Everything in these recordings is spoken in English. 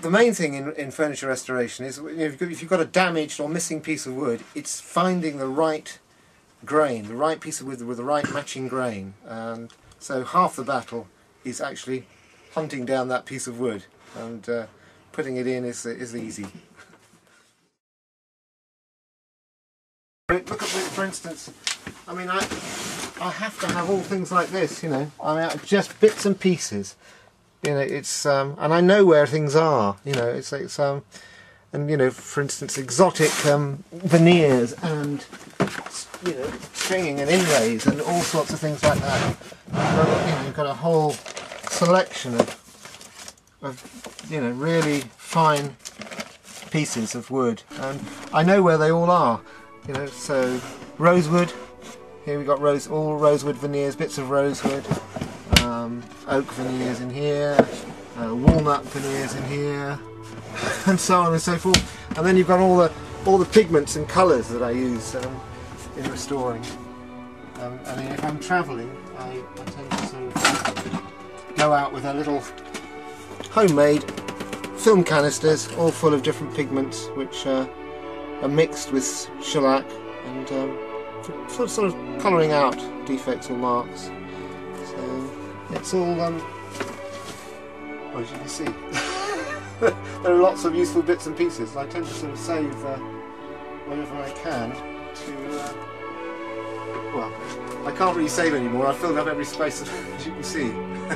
The main thing in furniture restoration is, if you've got a damaged or missing piece of wood, it's finding the right grain, the right piece of wood with the right matching grain. And so half the battle is actually hunting down that piece of wood, and putting it in is easy. Look at this, for instance. I mean, I have to have all things like this, you know. I mean, just bits and pieces. You know, it's and I know where things are. You know, it's and you know, for instance, exotic veneers and, you know, stringing and inlays and all sorts of things like that. You've got a whole selection of you know, really fine pieces of wood, and I know where they all are. You know, so rosewood. Here we've got all rosewood veneers, bits of rosewood. Oak veneers in here, walnut veneers in here, and so on and so forth. And then you've got all the pigments and colours that I use in restoring. I mean, if I'm travelling, I tend to sort of go out with a little homemade film canisters, all full of different pigments, which are mixed with shellac, and for sort of colouring out defects or marks. So it's all, well, as you can see, there are lots of useful bits and pieces. I tend to sort of save whatever I can to, well, I can't really save anymore. I've filled up every space, as you can see.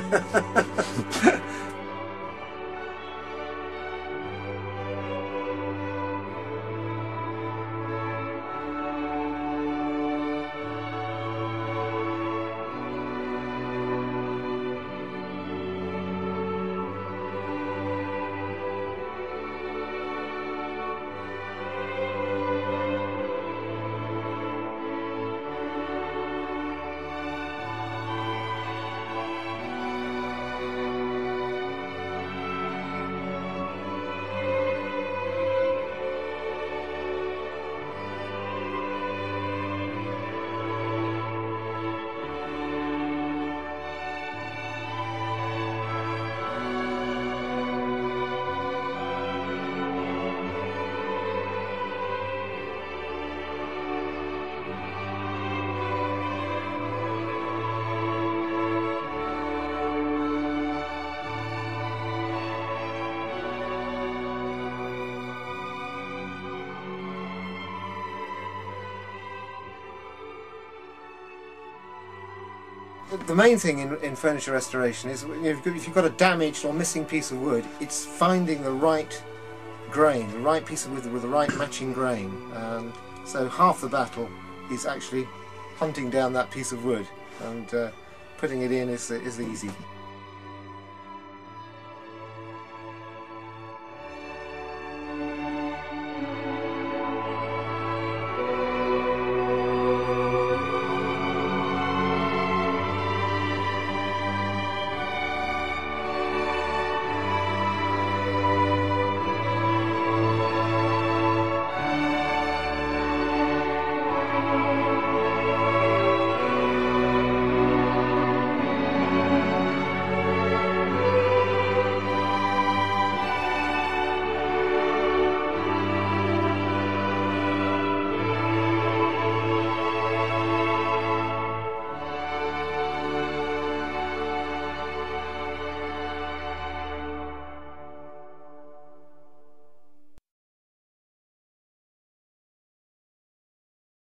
The main thing in furniture restoration is, if you've got a damaged or missing piece of wood, it's finding the right grain, the right piece of wood with the right matching grain. So half the battle is actually hunting down that piece of wood, and putting it in is easy.